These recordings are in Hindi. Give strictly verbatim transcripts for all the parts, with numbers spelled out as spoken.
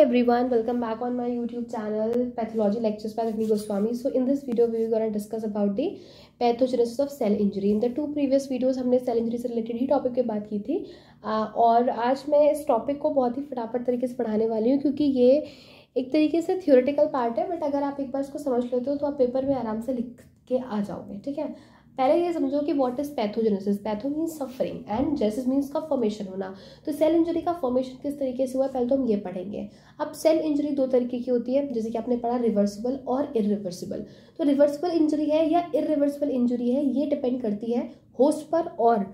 everyone, welcome back on my YouTube channel Pathology Lectures by Rajni Goswami. So in this video we are going to discuss about the pathogenesis of cell injury. In the two previous videos हमने cell injury से related ही topic पे बात की थी uh, और आज मैं इस topic को बहुत ही फटाफट तरीके से पढ़ाने वाली हूँ क्योंकि ये एक तरीके से theoretical part है, बट अगर आप एक बार इसको समझ लेते हो तो आप पेपर में आराम से लिख के आ जाओगे. ठीक है, पहले ये समझो कि what is pathogenesis. Patho means suffering and genesis means का फॉर्मेशन होना. तो सेल इंजरी का फॉर्मेशन किस तरीके से हुआ है पहले तो हम ये पढ़ेंगे. अब सेल इंजरी दो तरीके की होती है, जैसे कि आपने पढ़ा रिवर्सिबल और इरिवर्सिबल. तो रिवर्सिबल इंजरी है या इरिवर्सिबल इंजरी है ये डिपेंड करती है होस्ट पर और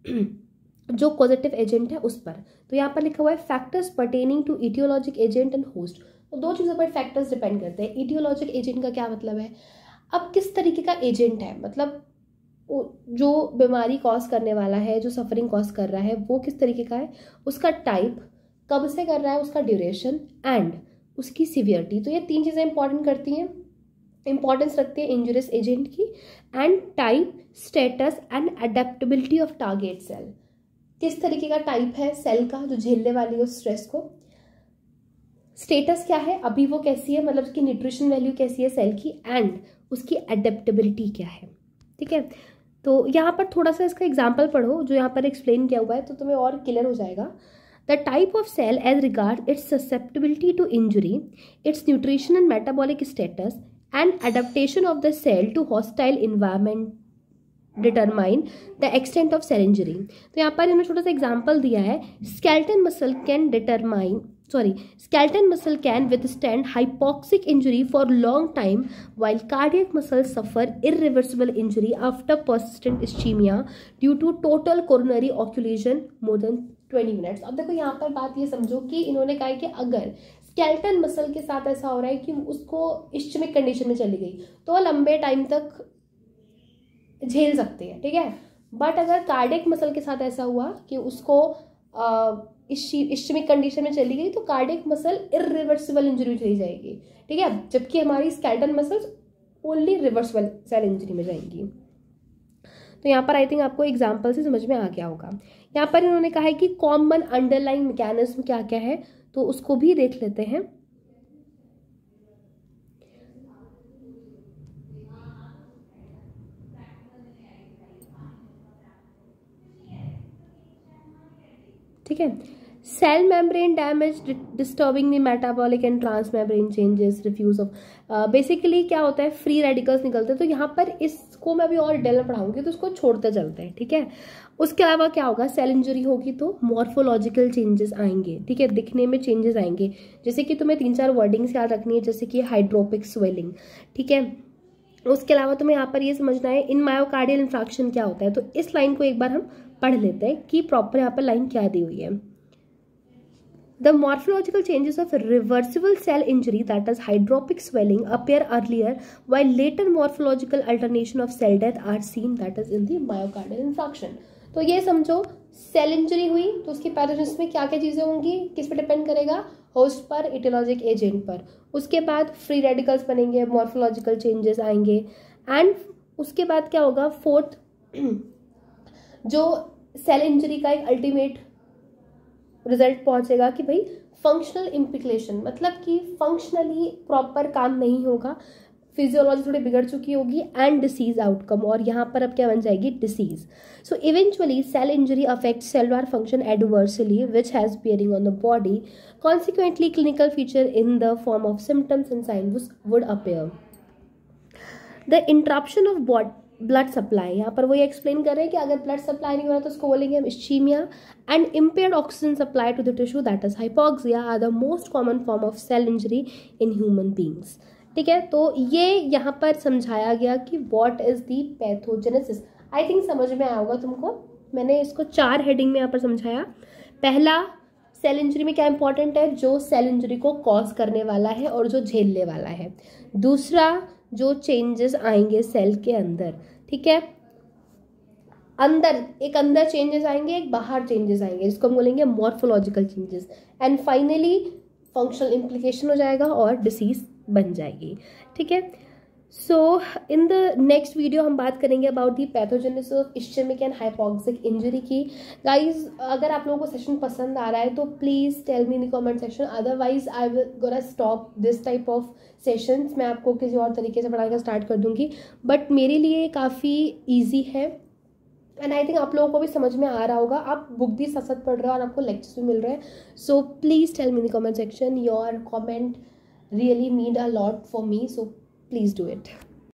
जो पॉजिटिव एजेंट है उस पर. तो यहाँ पर लिखा हुआ है factors pertaining to etiologic agent and host. तो दो चीज़ों पर फैक्टर्स डिपेंड करते हैं. इटियोलॉजिक एजेंट का क्या मतलब है, अब किस तरीके का एजेंट है, मतलब जो बीमारी कॉज करने वाला है, जो सफरिंग कॉज कर रहा है वो किस तरीके का है, उसका टाइप, कब से कर रहा है, उसका ड्यूरेशन एंड उसकी सीवियरिटी. तो ये तीन चीज़ें इंपॉर्टेंट करती हैं, इंपॉर्टेंस रखती है इंजुरियस एजेंट की. And type, status and adaptability of target cell. किस तरीके का टाइप है सेल का जो झेलने वाली है उस स्ट्रेस को. स्टेटस क्या है, अभी वो कैसी है, मतलब उसकी न्यूट्रिशन वैल्यू कैसी है सेल की. एंड उसकी अडेप्टेबिलिटी क्या है. ठीक है, तो यहाँ पर थोड़ा सा इसका एग्जाम्पल पढ़ो जो यहाँ पर एक्सप्लेन किया हुआ है तो तुम्हें और क्लियर हो जाएगा. The type of cell as regard its susceptibility to injury, its nutrition and metabolic status and adaptation of the cell to hostile environment determine the extent of cell injury. तो यहाँ पर इन्होंने छोटा सा एग्जाम्पल दिया है. Skeleton muscle can determine sorry skeletal muscle can withstand hypoxic injury for long time while cardiac muscles suffer irreversible injury after persistent ischemia due to total coronary occlusion more than twenty minutes. अब देखो यहाँ पर बात ये समझो कि इन्होंने कहा है कि अगर स्केलेटल मसल के साथ ऐसा हो रहा है कि उसको इश्चमिक कंडीशन में चली गई तो लंबे टाइम तक झेल सकते हैं. ठीक है, बट अगर कार्डियक मसल के साथ ऐसा हुआ कि उसको आ, इश्चमिक कंडीशन में चली गई तो कार्डियक मसल इरिवर्सिबल इंजरी चली जाएगी. ठीक है, जबकि हमारी skeletal muscles only reversible cell injury में जाएंगी. तो यहाँ पर आई थिंक आपको एग्जांपल से समझ में आ गया होगा. यहाँ पर इन्होंने कहा है कि कॉमन अंडरलाइंग मैकेनिज्म क्या क्या है तो उसको भी देख लेते हैं. ठीक है, cell membrane damage disturbing the metabolic and trans membrane changes, refuse of. Basically क्या होता है, फ्री रेडिकल्स निकलते हैं. तो यहाँ पर इसको मैं अभी और डिटेल में पढ़ाऊंगी तो इसको छोड़ते चलते हैं. ठीक है, उसके अलावा क्या होगा, सेल इंजरी होगी तो मॉर्फोलॉजिकल चेंजेस आएंगे. ठीक है, दिखने में चेंजेस आएंगे, जैसे कि तुम्हें तीन चार वर्डिंग्स याद रखनी है, जैसे कि हाइड्रोपिक स्वेलिंग. ठीक है, उसके अलावा तुम्हें यहाँ पर ये समझना है इन मायोकार्डियल इंफ्रैक्शन क्या होता है. तो इस लाइन को एक बार हम पढ़ लेते हैं कि प्रॉपर यहाँ पर लाइन क्या दी हुई है. The morphological changes of reversible cell injury, that is hydropic swelling, appear earlier, while later morphological alternation of cell death are seen, that is in the myocardial infarction. तो ये समझो सेल इंजरी हुई तो उसकी पैथोजेनेसिस में क्या क्या चीज़ें होंगी, किस पे डिपेंड करेगा, होस्ट पर, इटियोलॉजिक एजेंट पर. उसके बाद फ्री रेडिकल्स बनेंगे, मॉर्फोलॉजिकल चेंजेस आएंगे. एंड उसके बाद क्या होगा, फोर्थ जो सेल इंजरी का एक अल्टीमेट रिजल्ट पहुंचेगा कि भाई फंक्शनल इम्प्लिकेशन, मतलब कि फंक्शनली प्रॉपर काम नहीं होगा, फिजियोलॉजी थोड़ी बिगड़ चुकी होगी. एंड डिसीज आउटकम, और यहाँ पर अब क्या बन जाएगी, disease. So eventually cell injury affect cellular function adversely which has bearing on the body. Consequently clinical feature in the form of symptoms and signs would appear. The interruption of body blood supply, यहाँ पर वो ये एक्सप्लेन कर रहे हैं कि अगर ब्लड सप्लाई नहीं हो रहा तो उसको बोलेंगे हम ischaemia. And impaired oxygen supply to the tissue, that is hypoxia, are the most common form of cell injury in human beings. ठीक है, तो ये यहाँ पर समझाया गया कि what is the pathogenesis. I think समझ में आया होगा तुमको. मैंने इसको चार हेडिंग में यहाँ पर समझाया. पहला, सेल इंजरी में क्या इंपॉर्टेंट है, जो सेल इंजरी को कॉज करने वाला है और जो झेलने वाला है. दूसरा, जो चेंजेस आएंगे सेल के अंदर. ठीक है, अंदर एक अंदर चेंजेस आएंगे, एक बाहर चेंजेस आएंगे, जिसको हम बोलेंगे morphological changes. And finally functional implication हो जाएगा और डिसीज बन जाएगी. ठीक है, so in the next video हम बात करेंगे about the pathogenesis of ischaemic and hypoxic injury की. गाइज, अगर आप लोगों को सेशन पसंद आ रहा है तो please tell me in the comment section, otherwise I will gonna stop this type of sessions. मैं आपको किसी और तरीके से पढ़ाना स्टार्ट कर दूंगी, बट मेरे लिए काफ़ी ईजी है एंड आई थिंक आप लोगों को भी समझ में आ रहा होगा. आप बुक भी साथ साथ पढ़ रहे हो और आपको लेक्चर्स भी मिल रहे हैं. So please tell me in the comment section. Your comment really mean a lot for me, so please do it.